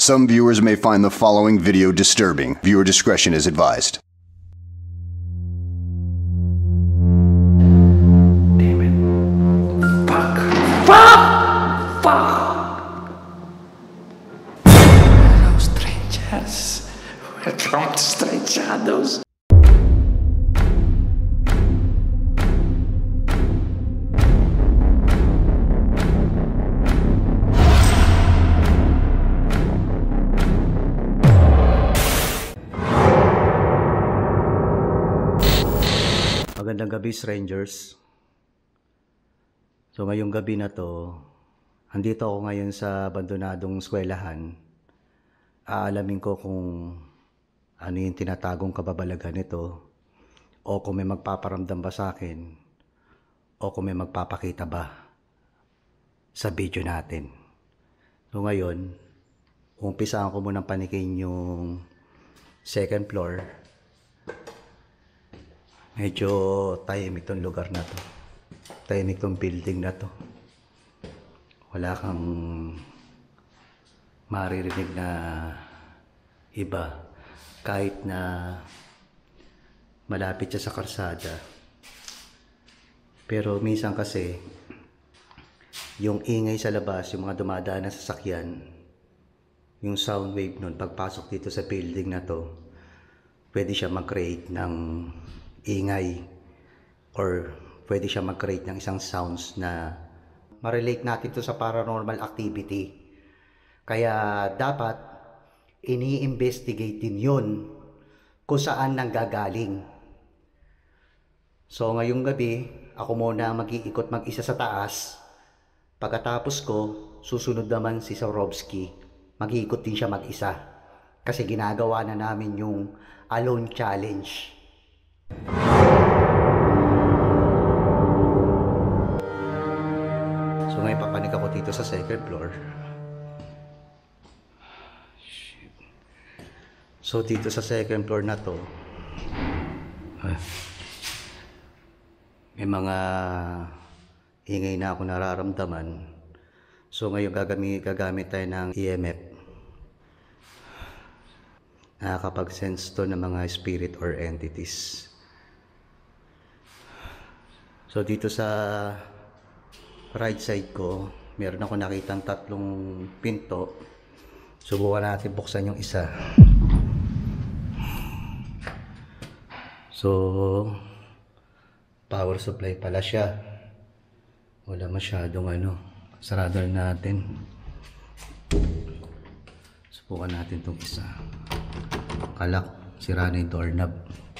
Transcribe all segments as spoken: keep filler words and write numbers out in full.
Some viewers may find the following video disturbing. Viewer discretion is advised. Damn it. Fuck. Fuck! Fuck! Hello, strangers. Welcome to Strange Shadows. Magandang gabi, strangers. So ngayong gabi na to, andito ako ngayon sa abandonadong eskwelahan. Aalamin ko kung ano yung tinatagong kababalagan nito, o kung may magpaparamdam ba sa akin, o kung may magpapakita ba sa video natin. So ngayon, umpisaan ko munang panikin yung second floor. Medyo tahimik tong lugar na to. Tahimik tong building na to. Wala kang maririnig na iba. Kahit na malapit siya sa karsada. Pero minsan kasi, yung ingay sa labas, yung mga dumadaan na sasakyan, yung sound wave nun, pagpasok dito sa building na to, pwede siya mag-create ng ingay, or pwede siya mag-create ng isang sounds na ma-relate natin to sa paranormal activity. Kaya dapat ini-investigate din yun kung saan nanggagaling. So ngayong gabi, ako muna mag-iikot mag-isa sa taas. Pagkatapos ko, susunod naman si Swarovski. Mag-iikot din siya mag-isa. Kasi ginagawa na namin yung alone challenge. So ngayon papanik ako dito sa second floor. So dito sa second floor na to, may mga ingay na ako nararamdaman. So ngayon gagamit, gagamit tayo ng E M F. Nakakapag-sense to ng mga spirit or entities. So dito sa right side ko, meron ako nakitang tatlong pinto. Subukan natin buksan yung isa. So power supply pala siya. Wala masyadong ano. Sarado natin. Subukan natin itong isa. Kalak, sira na yung doorknob.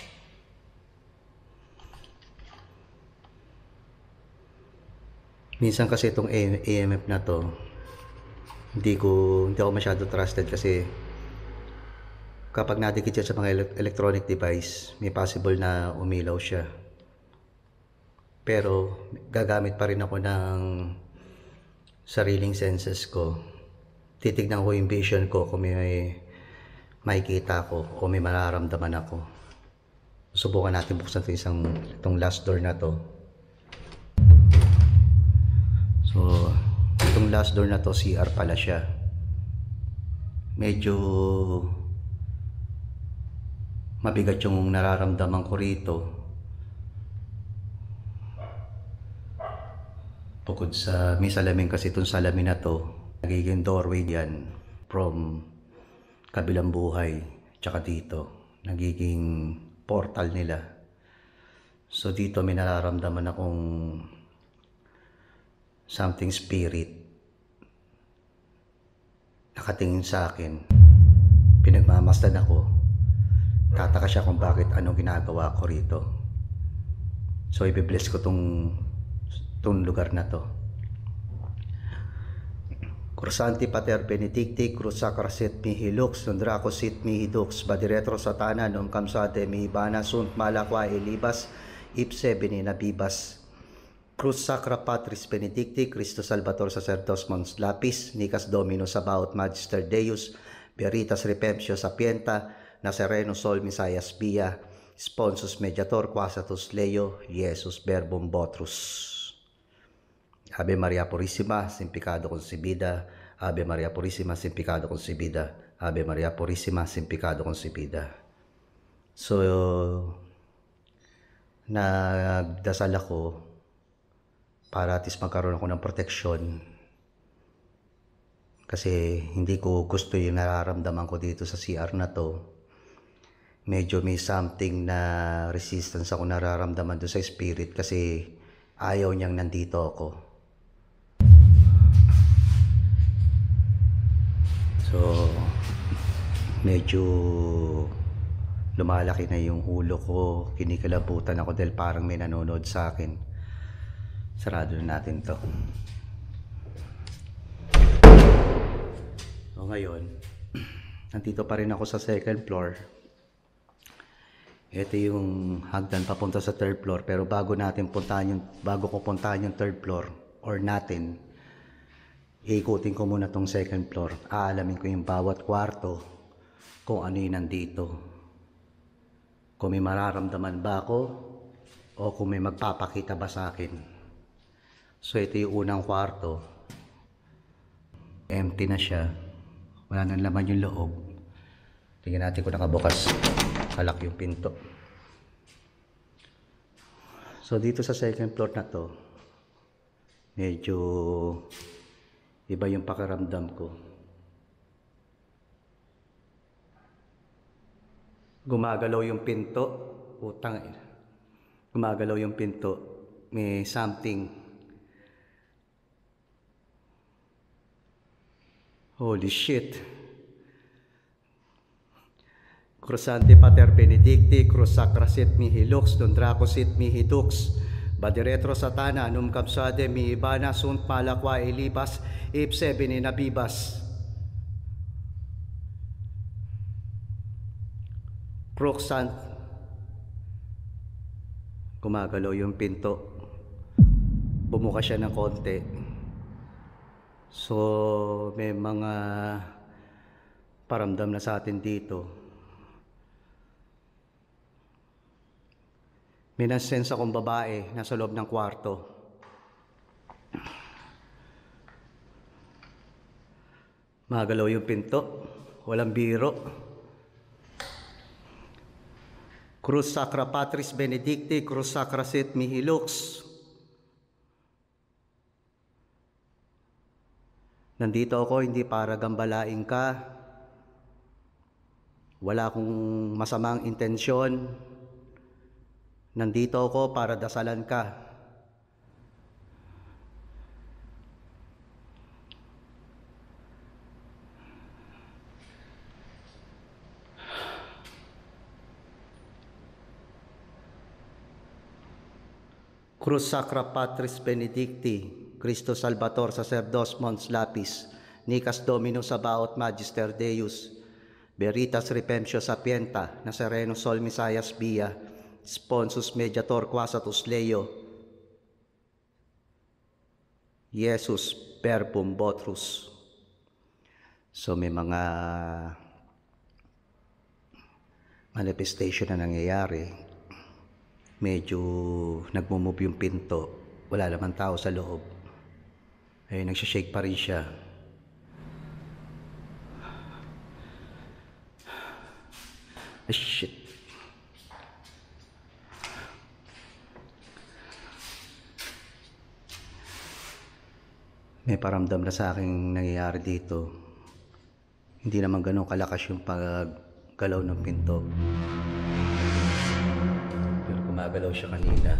Minsan kasi itong E M F na to, hindi ko hindi ako masyado trusted kasi kapag nadikit siya sa mga electronic device, may possible na umilaw siya. Pero gagamit pa rin ako ng sariling senses ko. Titignan ko yung vision ko kung may makikita ko o may mararamdaman ako. Subukan natin buksan ito isang itong last door na to. So, itong last door na to, C R pala siya. Medyo mabigat yung nararamdaman ko rito. Bukod sa may salamin kasi itong salamin na to, nagiging doorway yan from kabilang buhay, tsaka dito. Nagiging portal nila. So dito may nararamdaman akong something spirit nakatingin sa akin. Pinagmamasdan ako. Tataka siya kung bakit anong ginagawa ko rito. So i-bless ko tong tong lugar na to. Kursanti pater benedicti cruz sacrasit mihi lux nondraco sit mihi dux badiretro satana nom kamsade mihi bana sunt malakwa ilibas ipse benina bibas. Cruz Sacra Patris Benedicti, Christus Salvator Sacerdos Mons Lapis, Nicas Domino Sabaoth Magister Deus, Veritas Repemptio Sapienta, Nazareno Sol Misayas Via, Sponsus Mediator Quasatus Leo, Jesus Verbum Botrus. Ave Maria Purissima, Sin Pecado Concebida, Ave Maria Purísima, sin pecado concebida. Ave Maria Purísima, sin pecado concebida. So, nagdasal ako para at least magkaroon ako ng proteksyon. Kasi hindi ko gusto yung nararamdaman ko dito sa C R na to. Medyo may something na resistance ako nararamdaman doon sa spirit kasi ayaw niyang nandito ako. So, medyo lumalaki na yung ulo ko. Kinikalabutan ako dahil parang may nanonood sa akin. Sarado na natin to. So ngayon, nandito pa rin ako sa second floor. Ito yung hagdan papunta sa third floor, pero bago natin puntahan yung bago ko puntahan yung third floor or natin, iikutin ko muna tong second floor. Aalamin ko yung bawat kwarto kung ano yung nandito. Kung may mararamdaman ba ako o kung may magpapakita ba sa akin. So ito yung unang kwarto. Empty na siya. Wala nang laman yung loob. Tingnan natin kung nakabukas. Kalak yung pinto. So dito sa second floor na to, medyo iba yung pakiramdam ko. Gumagalaw yung pinto. Utang. Gumagalaw yung pinto. May something. Holy shit. Crusante Pater Benedicti, Crus Sacra Sit Mihi Lux, Don Draco Sit Mihi Dux, Badiretro Satana, Num Capsade Mi Ibana, Sunt Malaqua Elibas, Ipse Beninabibas. Crux-sant. Gumagalaw yung pinto. Bumuka siya ng konti. So, may mga paramdam na sa atin dito. May nasense akong babae nasa loob ng kwarto. Magalaw yung pinto. Walang biro. Crus Sacra Patris Benedicti, Crus Sacra Sit Mihi Lux. Nandito ako hindi para gambalain ka. Wala akong masamang intensyon. Nandito ako para dasalan ka. Crus Sacra Patris Benedicti, Christo Salvator Sacerdos Mons Lapis, Nicas Dominus Sabaoth Magister Deus, Veritas Repentio Sapienta, Nazareno Sol Misayas Via, Sponsus Mediator Quasatus Leo, Jesus Verbum Botrus. So may mga manifestation na nangyayari. Medyo nagmumove yung pinto. Wala naman tao sa loob. Ayun, nagsishake pa rin siya. Ah, shit. May paramdam na sa akin nangyayari dito. Hindi naman ganun kalakas yung paggalaw ng pinto. Pero gumagalaw siya kanina.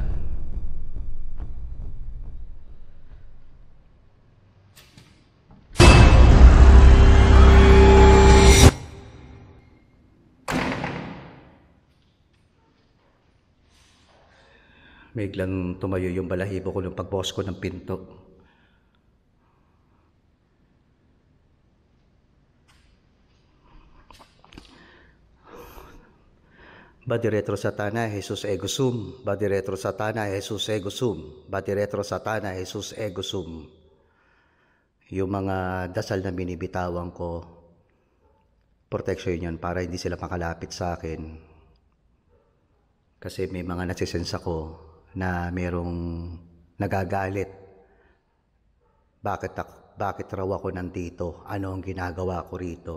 Biglang tumayo yung balahibo ko ng pagbukas ko ng pinto. Badiretro Satana, Jesus ego sum. Badiretro Satana, Jesus ego sum. Badiretro Satana, Jesus ego sum. Yung mga dasal na binibitawan ko, protection yun para hindi sila makalapit sa akin. Kasi may mga nasisense ako na merong nagagalit. Bakit ako? bakit raw ako nandito, ano ang ginagawa ko rito.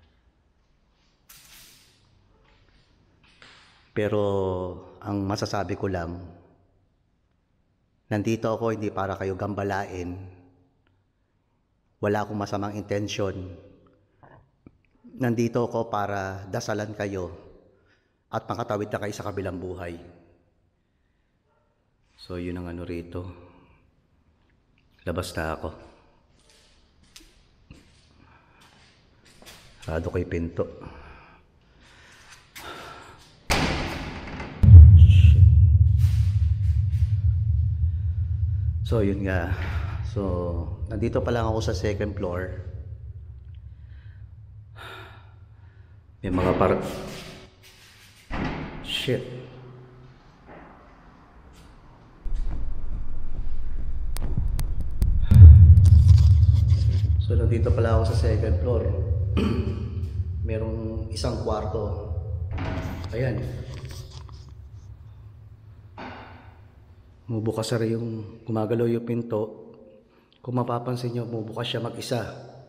Pero ang masasabi ko lang, nandito ako hindi para kayo gambalain. Wala akong masamang intensyon. Nandito ako para dasalan kayo at makatawid na kayo sa kabilang buhay. So yun ang ano rito. Labas na ako. Sarado ko yung pinto. So yun nga. So nandito pa lang ako sa second floor. May mga par... Shit. So nandito pala ako sa second floor. Merong isang kwarto. Ayan. Mubukas na rin yung gumagalaw yung pinto. Kung mapapansin nyo, mubukas siya mag-isa.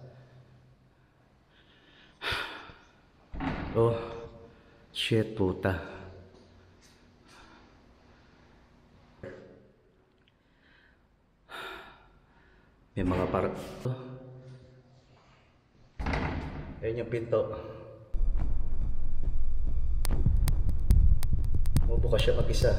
Oh, shit puta. May mga par... Ayan yung pinto. Mubukas siya mag-isa.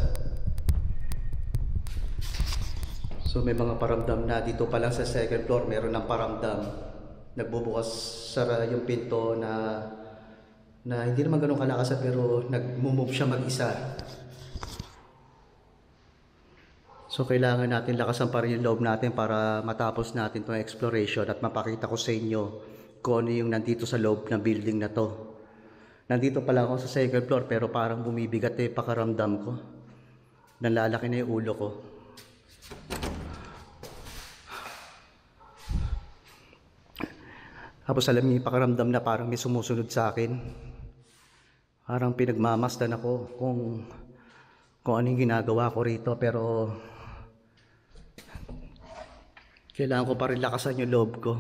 So may mga paramdam na dito pa lang sa second floor, meron ng paramdam. Nagbubukas sara yung pinto na na hindi naman ganun kalakas pero nag-move siya mag-isa. So kailangan natin lakasan pa rin yung loob natin para matapos natin itong exploration at mapakita ko sa inyo kung ano yung nandito sa loob ng building na to. Nandito pa lang ako sa second floor pero parang bumibigat eh pakaramdam ko. Nalalaki na yung ulo ko. Tapos alam niyo yung pakaramdam na parang may sumusunod sa akin. Parang pinagmamasdan ako kung kung ano yung ginagawa ko rito pero kailangan ko pa rin lakasan yung loob ko.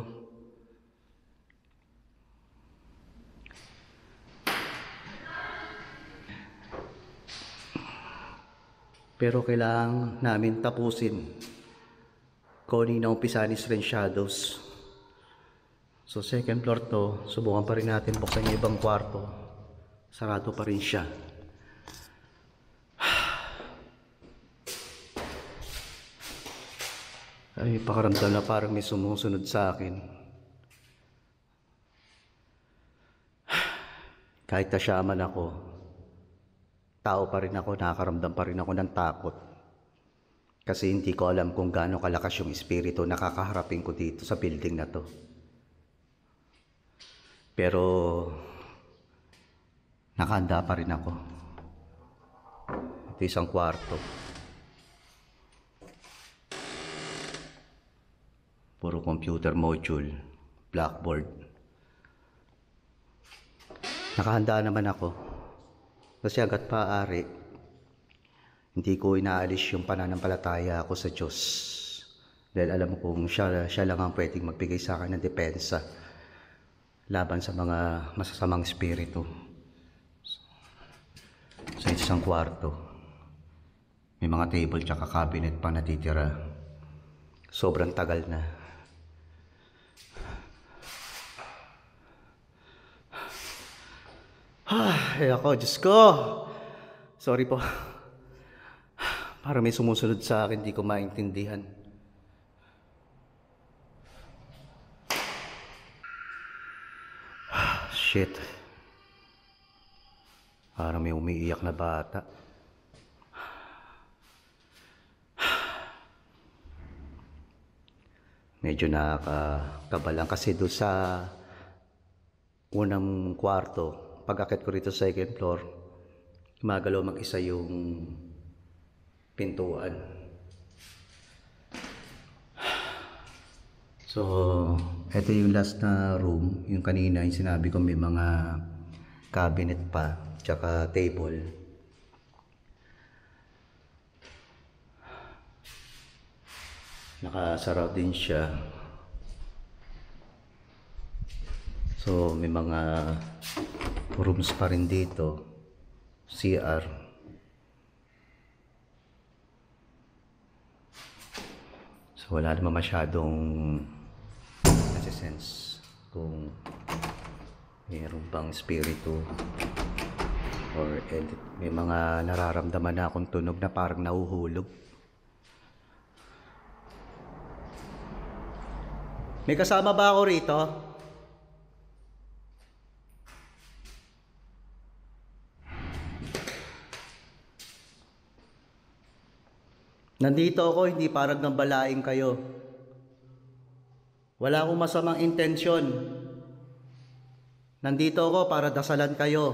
Pero kailangan namin tapusin kung ano yung naumpisa ni Strange Shadows. So second floor to, subukan pa rin natin buksan yung ibang kwarto. Sarado pa rin siya. Ay, pakaramdam na parang may sumusunod sa akin. Kahit nasyaman ako, tao pa rin ako, nakakaramdam pa rin ako ng takot. Kasi hindi ko alam kung gaano kalakas yung espiritu na kakaharapin ko dito sa building na to. Pero nakahanda pa rin ako. Ito isang kwarto. Puro computer module, blackboard. Nakahanda naman ako. Kasi agad maaari, hindi ko inaalis yung pananampalataya ako sa Diyos. Dahil alam kong siya, siya lang ang pwedeng magbigay sa akin ng depensa laban sa mga masasamang espiritu. Sa isang kwarto, may mga table tsaka cabinet pa natitira. Sobrang tagal na. Ay ako, Diyos ko! Sorry po. Parang may sumusunod sa akin, di ko maintindihan. Shit. Parang may umiiyak na bata. Medyo nakakaba lang kasi doon sa unang kwarto, pag-akit ko rito sa second floor, gumagalaw mag-isa yung pintuan. So, ito yung last na room. Yung kanina, yung sinabi ko may mga cabinet pa, tsaka table. Nakasara din siya. So may mga rooms pa rin dito, C R. So wala naman masyadong nasa-sense kung mayroon bang spiritu or edit. May mga nararamdaman na akong tunog na parang nahuhulog. May kasama ba ako rito? Nandito ako, hindi parang nambalaing kayo. Wala akong masamang intensyon. Nandito ako para dasalan kayo.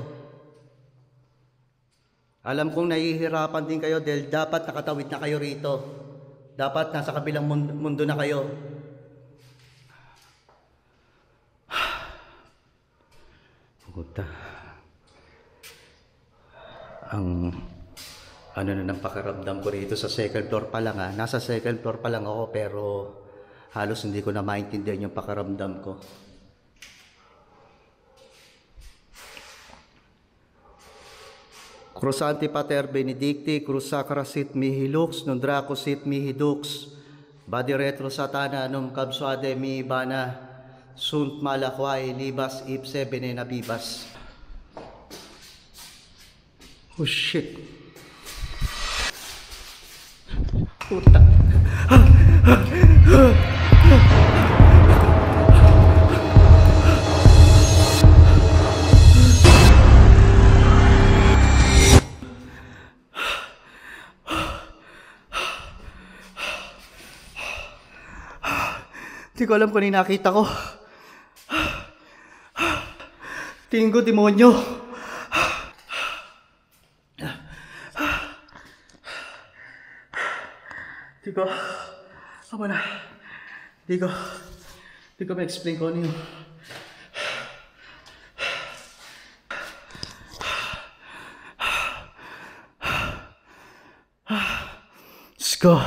Alam kong nahihirapan din kayo dahil dapat nakatawid na kayo rito. Dapat nasa kabilang mundo na kayo. Puta. Ang ano na ng pakiramdam ko rito sa second floor pa lang ha. Nasa second floor pa lang ako pero halos hindi ko na maintindihan yung pakiramdam ko. Cruzanti pater benedicti, cruzacra sit mihi lux, non draco sit mihi dux, badi retro satana num cabsuade mi bana, sunt malaquae libas ipse venena vivas. Oh shit. Puta. Hindi ko alam kung ano nakita ko. Tingin ko demonyo. Hindi ko, ako na, hindi ko, hindi ko ma-explain ko ano yun. Let's go.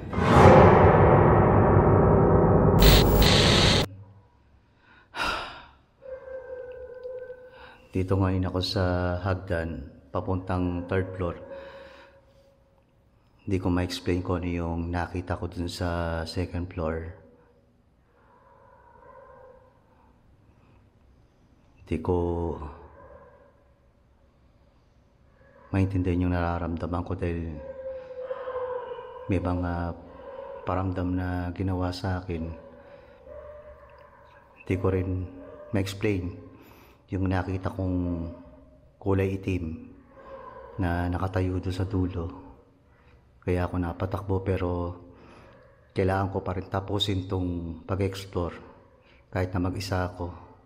Dito ngayon ako sa hagdan, papuntang third floor. Hindi ko ma-explain ko ano yung nakita ko dun sa second floor. Hindi ko maintindihan yung nararamdaman ko dahil may mga paramdam na ginawa sa akin. Hindi ko rin ma-explain yung nakita kong kulay itim na nakatayo doon sa dulo. Kaya ako napatakbo pero kailangan ko pa rin tapusin tong pag-explore kahit na mag-isa ako.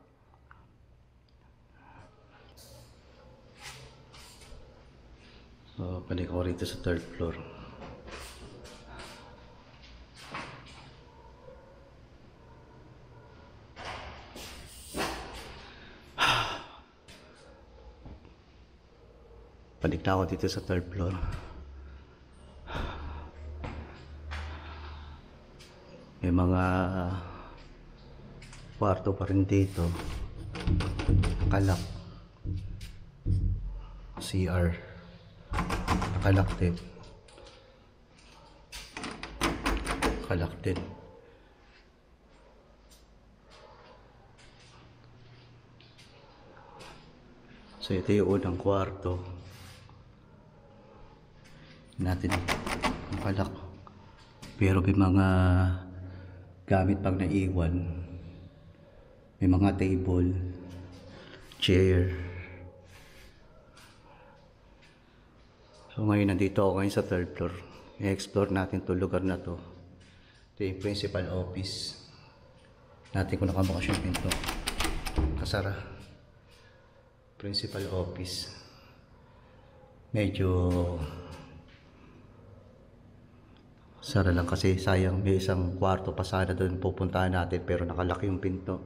So, balik ako rito sa third floor. Balik na ako dito sa third floor. May mga kwarto pa rin dito. Nakalak. C R. Nakalak din. Nakalak din. So ito yung unang kwarto. Natin nakalak. Pero may mga gamit pag naiwan. May mga table, chair. So ngayon nandito ako ngayon sa third floor. I-explore natin itong lugar na to. Ito yung principal office. Natin kung nakabukas yung pinto. Kasara. Principal office. Medyo sara lang kasi sayang may isang kwarto pa sana doon pupuntahan natin pero nakalaki yung pinto.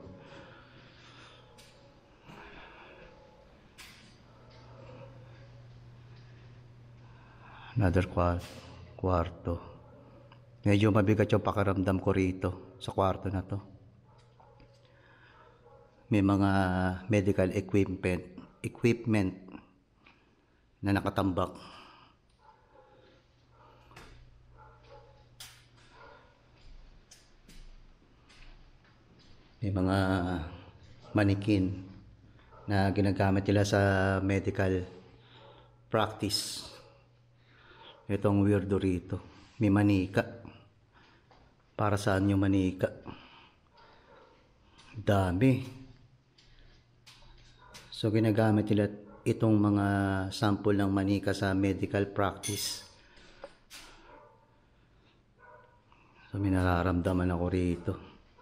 Another kwarto. Medyo mabigat yung pakiramdam ko rito sa kwarto na to. may mga medical equipment equipment na nakatambak. May mga manikin na ginagamit nila sa medical practice. Itong weirdo rito, may manika. Para saan yung manika? Dami. So ginagamit nila itong mga sample ng manika sa medical practice. So may nararamdaman ako rito.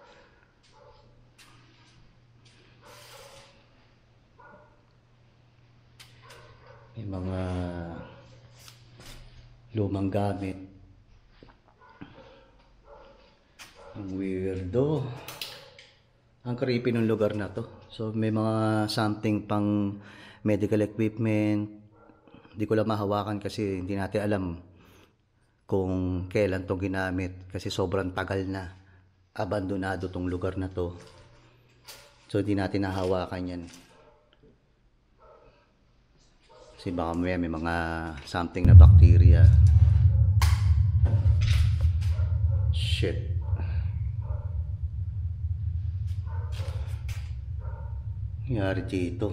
May mga lumang gamit. Ang weirdo. Ang creepy ng lugar na to. So may mga something pang medical equipment. Hindi ko lang mahawakan kasi hindi natin alam kung kailan to ginamit. Kasi sobrang tagal na. Abandonado tong lugar na to. So hindi natin nahawakan yan. Kasi baka may, may mga something na bacteria. Shit. Nangyari dito.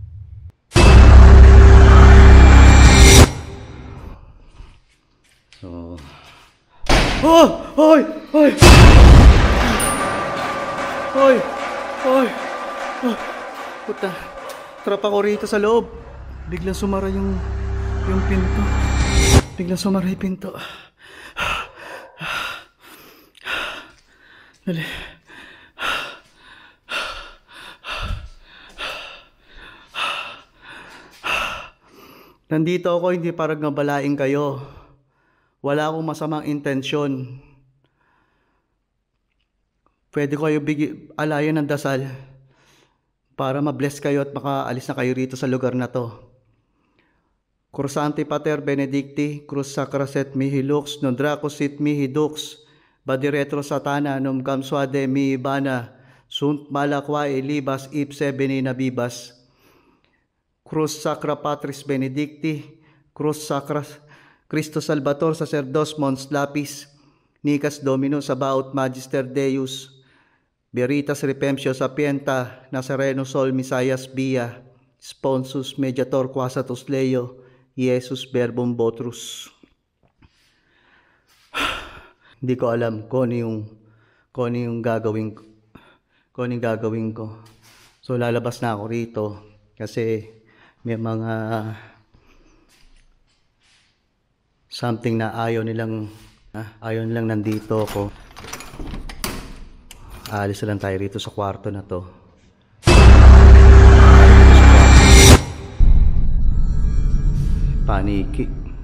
So. Oh! Hoy! Hoy! Hoy! Hoy! Oh, puta. Trap ako rito sa loob. Biglang sumara yung yung pinto. Biglang sumara yung pinto. Dali. Nandito ako hindi para ngabalain kayo. Wala akong masamang intensyon. Pwede ko kayo bigyan alayan ng dasal para ma-bless kayo at makaalis na kayo rito sa lugar na to. Cursante Pater Benedicti, Cruz Sacra Set Mihi Lux, non Dracos Sit Mihi Dux, Badi Retro Satana, Num Cam Suade Mi Ibana, Sunt Malakwae Libas Ipse Beni Nabibas, Cruz Sacra Patris Benedicti, Cruz Sacra Cristo Salvator Sacerdos Mons Lapis, Nicas Domino Sabaut Magister Deus, Veritas Repemptio Sapienta, Nazareno Sol Misayas Bia, Sponsus Mediator Quasatus Leo, Jesus Verbum Botrus. Hindi ko alam kung ano yung, kung ano yung gagawin ko. Kung ano yung gagawin ko. So lalabas na ako rito kasi may mga something na ayaw nilang, ah, ayaw nilang nandito ako. Aalis na lang tayo rito sa kwarto na to. Paniki.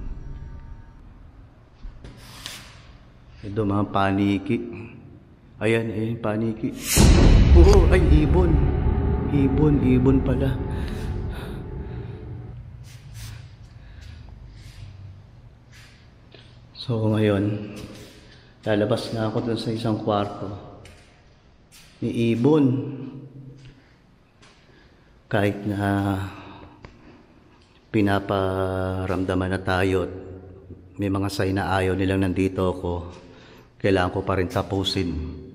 Ito mga paniki. Ayan, ayan, paniki. Oo, ay, ibon. Ibon, ibon pala. So ngayon, lalabas na ako dun sa isang kwarto. May ibon. Kahit na pinaparamdaman na tayo, may mga sign na ayaw nilang nandito ako, kailangan ko pa rin tapusin.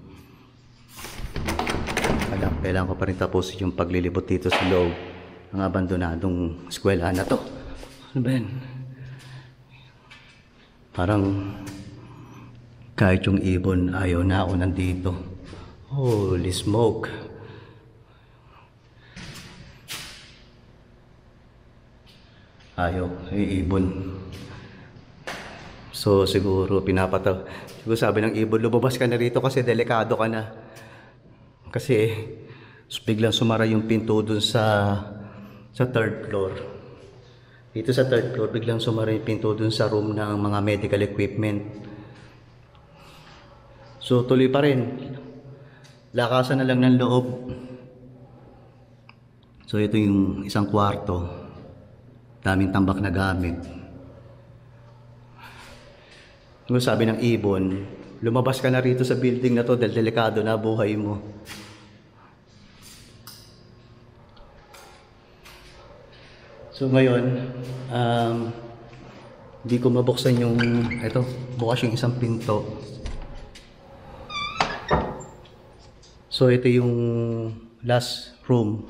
Kailangan, kailangan ko pa rin tapusin yung paglilibot dito sa loob ng abandonadong eskwela na to. Ano ba yan? Parang kahit yung ibon, ayaw na ako nandito. Holy smoke. Ayaw, ay ibon. So siguro pinapataw. Siguro sabi ng ibon, lumabas ka na rito kasi delikado ka na. Kasi biglang sumara yung pinto dun sa sa third floor. Dito sa third floor, biglang sumara yung pinto dun sa room ng mga medical equipment. So tuloy pa rin. Lakasan na lang ng loob. So ito yung isang kwarto. Daming tambak na gamit. Kung sabi ng ibon, lumabas ka na rito sa building na to dahil delikado na buhay mo. So ngayon, um, hindi ko mabuksan yung, ito, bukas yung isang pinto. So ito yung last room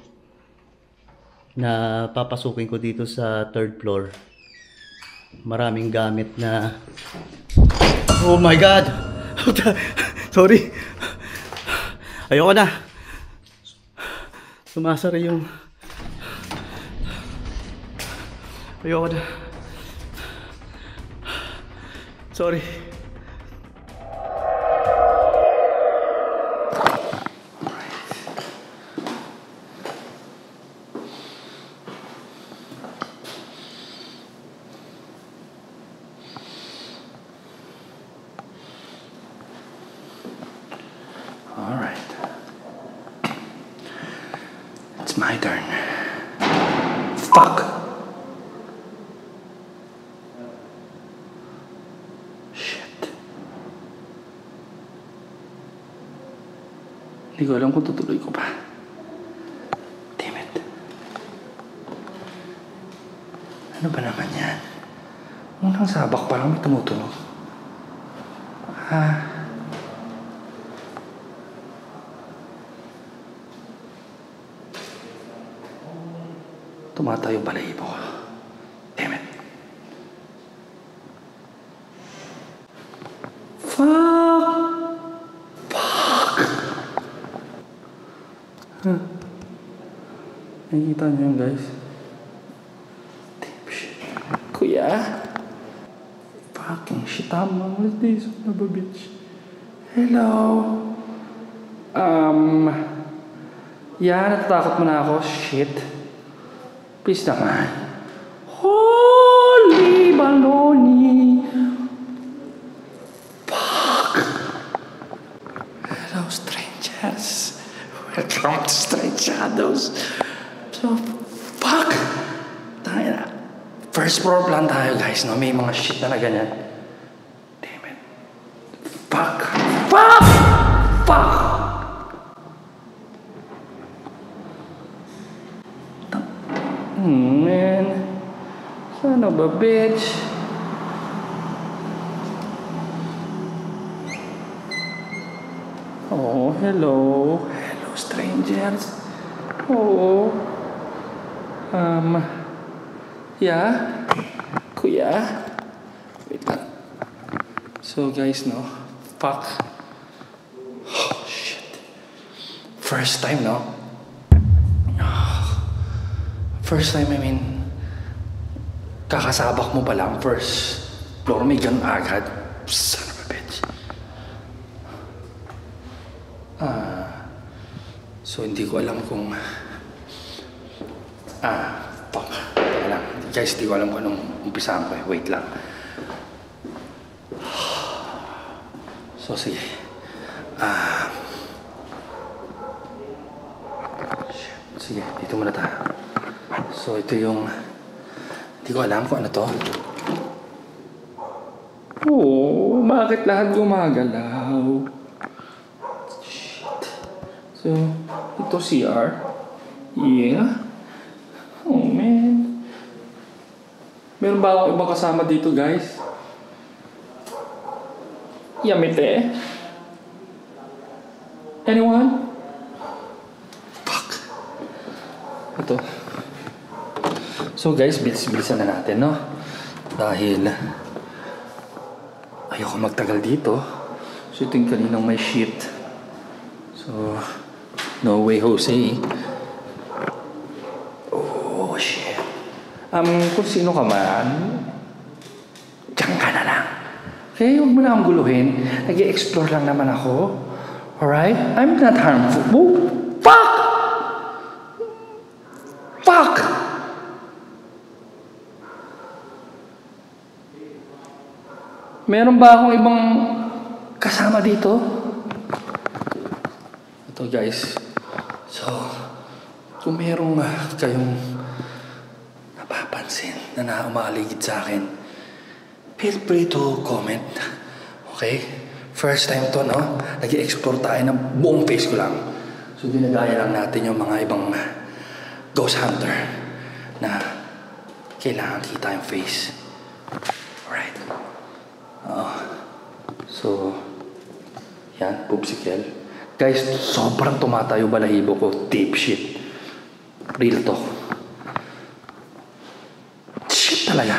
na papasukin ko dito sa third floor. Maraming gamit na... Oh my God! Sorry! Ayoko na! Sumasara yung... Ayoko na. Sorry. All right. It's my turn. Fuck. Hindi ko alam kung tutuloy ko pa. Damn it. Ano ba naman yan? Unang sabak pa lang may tumutunog. Ah. Tumatayo balahibo ko. Damn it. Fuck! Huh. Nakikita niyo yun, guys? Damn shit. Kuya? Fucking shit. Tama. What is this? What a bitch. Hello? Um... Yeah, natatakot mo na ako. Shit. Please naman. Holy baloney! Fuck! Hello, strangers. Welcome to Straight Shadows. So, fuck! Tayo na. First floor plan tayo, guys, no? May mga shit na na ganyan. Damn it. Fuck! Fuck! Fuck! Hmm, man. Son of a bitch. Oh, hello. Strangers. Oh. Um. Yeah. Kuya. Wait lang. So guys, no. Fuck. Oh shit. First time, no. First time, I mean. Kakasabak mo pa lang. First floor, may ganun agad. Son of a bitch. Ah. So, hindi ko alam kung... Ah, fuck. Teka lang. Guys, hindi ko alam kung anong umpisahan ko eh. Wait lang. So, sige. Ah... Sige, dito muna tayo. So, ito yung... Hindi ko alam kung ano to. Oh, bakit lahat gumagalaw? So, ito C R. Yeah. Oh, man. Meron ba akong ibang kasama dito, guys? Yamete? Anyone? Fuck. Ito. So, guys, bilis-bilisan na natin, no? Dahil ayoko magtagal dito. So, ito yung kaninang may shit. So... No way, Jose. Oh, shit. Um, kung sino ka man, diyan ka na lang. Okay, huwag mo na akong guluhin. Nag-i-explore lang naman ako. Alright? I'm not harmful. Oh, fuck! Fuck! Meron ba akong ibang kasama dito? Ito, guys. So, kung merong uh, kayong napapansin na naumaligid sa akin, feel free to comment. Okay? First time to, no? Nag-i-explore tayo ng buong face ko lang. So, ginagaya lang natin yung mga ibang ghost hunter na kailangan kita yung face. Alright. Uh, so, yan, poopsicle. Guys, sobrang tumatayo balahibo ko. Deep shit. Real talk. Shit talaga.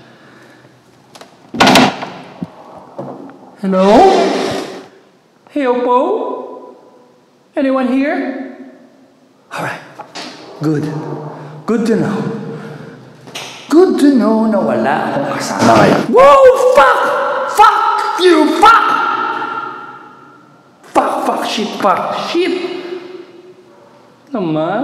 Hello? Hey, Oppo? Anyone here? Alright. Good. Good to know. Good to know na wala akong kasama ngayon. Whoa! Fuck! Fuck you! Fuck! Fuck! Fuck! Shit! Fuck! Shit! Naman?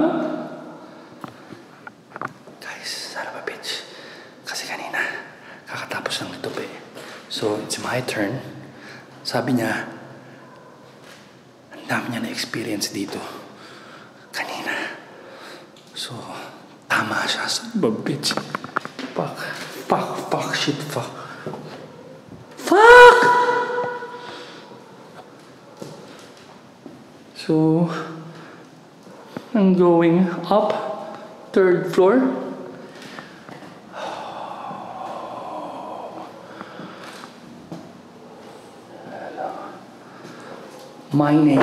Guys, sana ba bitch? Kasi kanina, kakatapos ng tupi. So, it's my turn. Sabi niya, ang dami niya na-experience dito. Kanina. So, tama siya. Sana ba bitch? Fuck. Fuck. Fuck. Shit. Fuck. Fuck! So, I'm going up, third floor. My name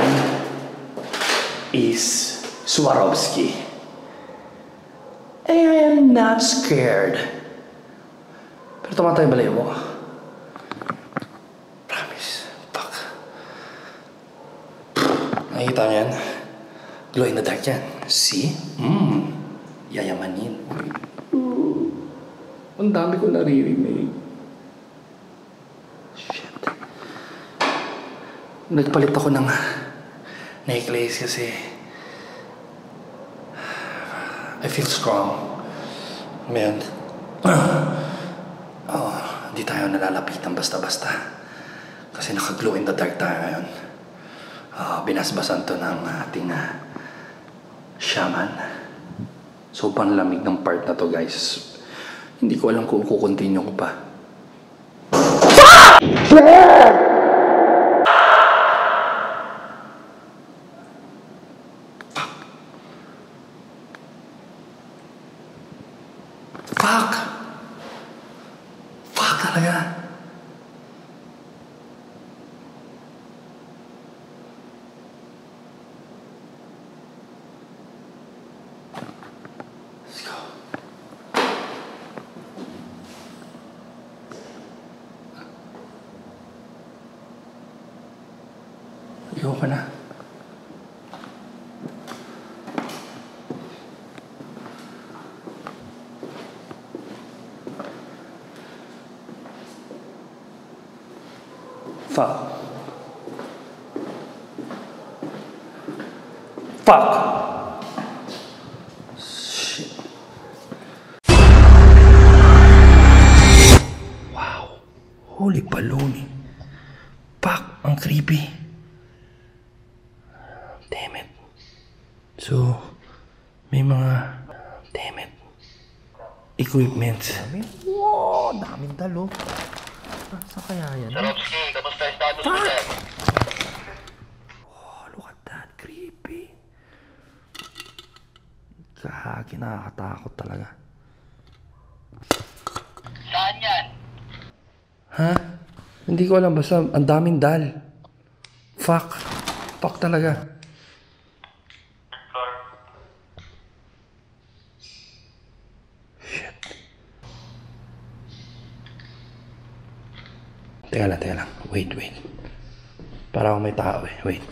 is Swarovski. And I am not scared. Pero tumatay balay mo. Promise. Fuck. Nakikita niyo yan? Glow in the dark yan. See? Mmm. Yayamanin. Ooh. Ang dami ko naririnig. Shit. Nagpalit ako ng necklace kasi I feel strong. Man. Oh, hindi tayo nalalapitan basta-basta. Kasi naka-glow in the dark tayo ngayon. Uh, binasbasan to ng ating uh, shaman. Sobrang lamig ng part na to, guys. Hindi ko alam kung kukontinue ko pa. Fuck! Fuck talaga. Let's go. Ayoko na. Fuck. Fuck. Shit. Wow. Holy baloney. Fuck. Ang creepy. Damn it. So, may mga damn it. Equipment. Wow, daming dalo. Saan kaya yan? Swarovski, kamusta yung status mo dyan? Oh, look at that. Creepy. Kahagi, nakakatakot talaga. Saan yan? Ha? Hindi ko alam. Basta ang daming dal. Fuck. Fuck talaga. Shit. Teka lang, teka lang. Wait, wait. Para akong may tao eh. Wait.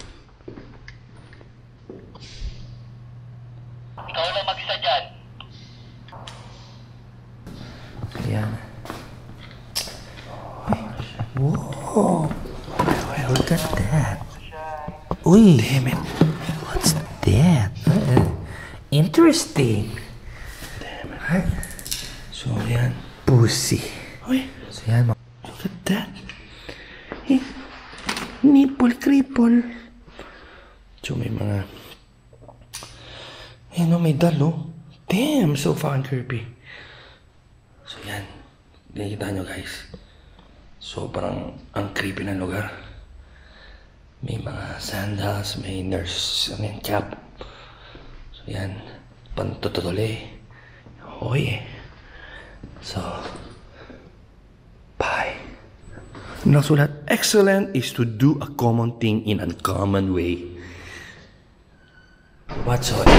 Ikaw lang mag-isa dyan. Ayan. Whoa. Look at that. Uy. Damn it. What's that? Uh, interesting. Damn it. So, ayan. Pussy. Uy. So yan, mga Look at that. Eh, nipple cripple. So, may mga... Eh, no, may dalo. Damn, so fucking creepy. So, yan. Nakikita nyo, guys. Sobrang ang creepy ng lugar. May mga sandals, may nurse, ano yan, cap. So, yan. Pantututuli. Hoy, eh. So, bye. Nasulat, excellent is to do a common thing in a common way. Whatsoever.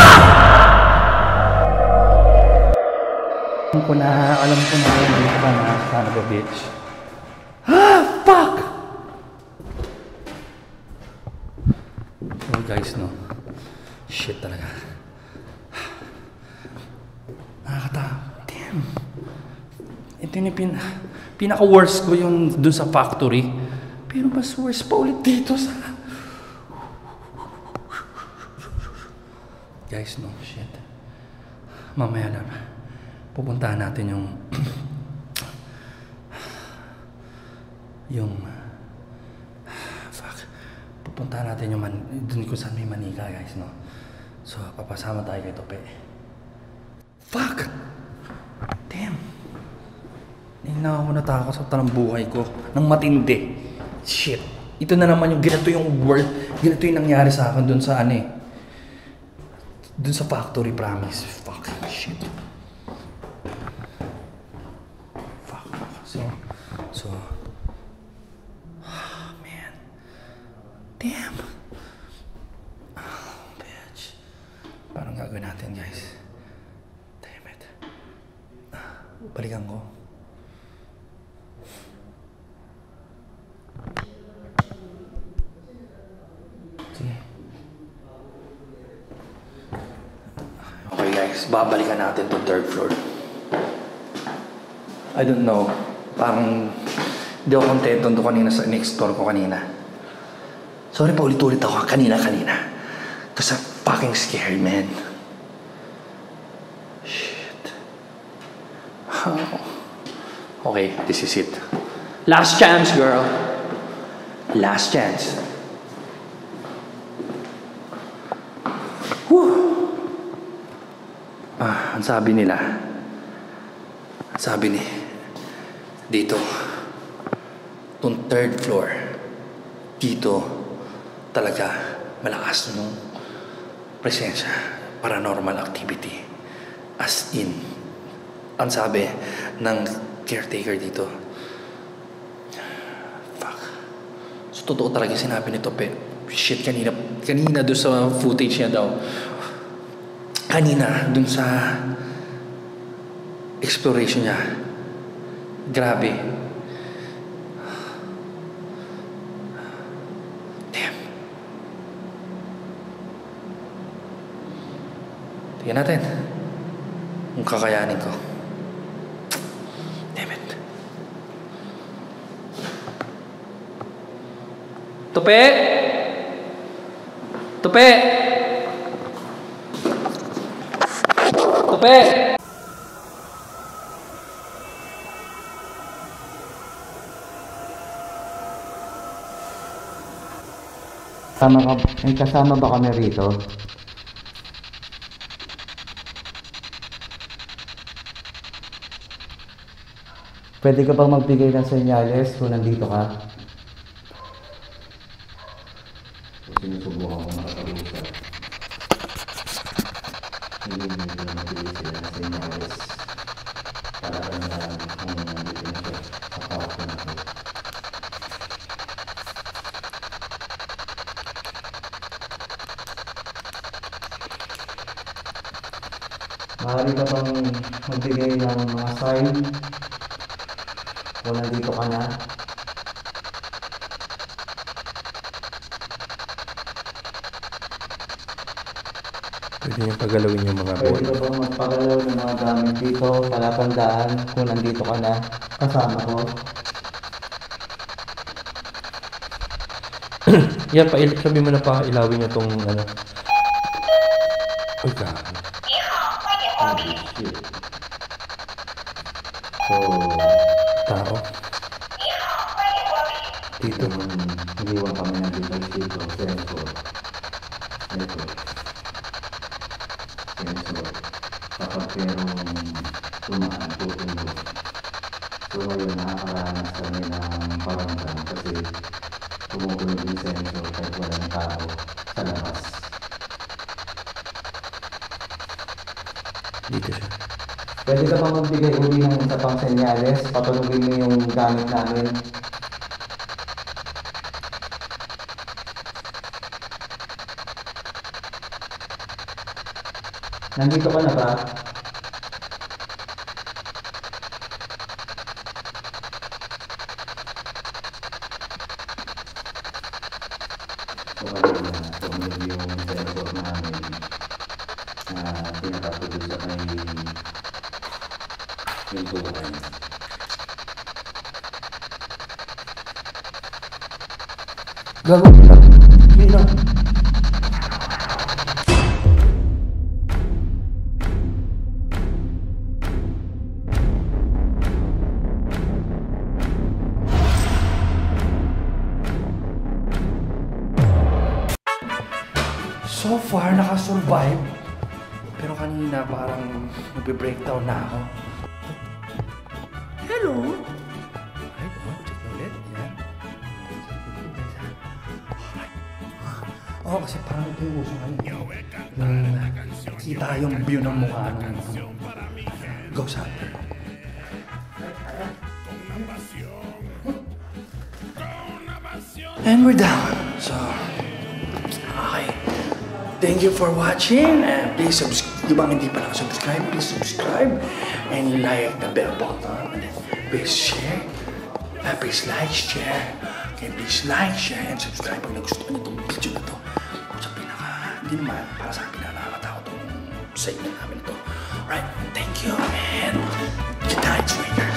Alam ko na, alam ko na, alam ko na, son of a bitch. Ah, fuck! Oh guys, no. Shit talaga. Nakakatawa. Damn. Ito yung pin pinaka-worst ko yung dun sa factory. Pero mas worst pa ulit dito sa... Guys, no. Shit. Mamaya lang. Pupuntahan natin yung... yung... Fuck. Pupuntahan natin yung man... dun kung saan may manika, guys, no. So, papasama tayo kay Tope. Fuck! Damn! Hindi na ako natakot sa talang buhay ko. Nang matindi. Shit. Ito na naman yung ganito yung word. Ganito yung nangyari sa akin dun sa ano eh. Dun sa factory, promise. Fuck. Shit. Fuck. So, so. Oh, man. Damn. Oh, bitch. Parang gagawin natin, guys. Balikan ko. Sige. Okay guys, babalikan natin to third floor. I don't know. Parang hindi ako kontento doon kanina sa next door ko kanina. Sorry pa ulit-ulit ako kanina-kanina. Kasi I'm fucking scared, man. Okay, this is it. Last chance, girl. Last chance. Whew. Ah, ang sabi nila, ang sabi ni, dito, itong third floor, dito, talaga, malakas nung presensya, paranormal activity. As in, ang sabi ng caretaker dito. Fuck. So, totoo talaga sinabi nito, pe. Shit, kanina, kanina doon sa footage niya daw. Kanina, doon sa exploration niya. Grabe. Damn. Tingnan natin kung kakayanin ko. Tope! Tope! Tope! Kasama ka, may kasama ba kami rito? Pwede ka bang magbigay ng senyales kung nandito ka? Sinusubukan ko makakausap. Hindi mo ito magbigay sila ng senyales para tandaan kung nandito na siya sa kwarto na ito. Maaari ka bang magbigay ng mga sign kung nandito ka na? Pwede niyang pagalawin yung mga board. Pwede ka bang magpagalaw ng mga gamit dito para tandaan kung nandito ka na kasama ko? Yan, pa sabi mo na pa ilawin niyo tong ano. Uy, ka. Oh, shit. So, Tao. dito niliwan kami ng device dito, sensor. Ito. Sensor. Kapag merong tumaan, tutunog. So ngayon nakakaranas kami ng paramdam kasi tumutunog yung sensor kahit walang tao sa labas. Dito siya. Pwede ka bang magbigay uli ng isa pang senyales? Patulugin mo yung gamit namin. Nandito ka na ba? So, ayun na. Tumunog yung sensor namin na pinapatuloy sa may pintuan. Gago. Nino. So far, nakasurvive. Pero kanina parang nagbe-breakdown na ako. Hello? Alright, oh, check na ulit. Ayan. Alright. Oo, oh, kasi parang ito yung uso ngayon. Yung kita yung view ng mukha ng ghost hunter. And we're down. So, okay. Thank you for watching, and please subscribe. Yung bang hindi pa subscribe, please subscribe and like the bell button. And then please share, uh, please like, share, and please like, share, and subscribe pag nagustuhan niyo itong video na to. Sa pinaka, hindi naman, para sa akin nakakatakot itong segment namin ito. Alright, thank you, and good night, Swingers.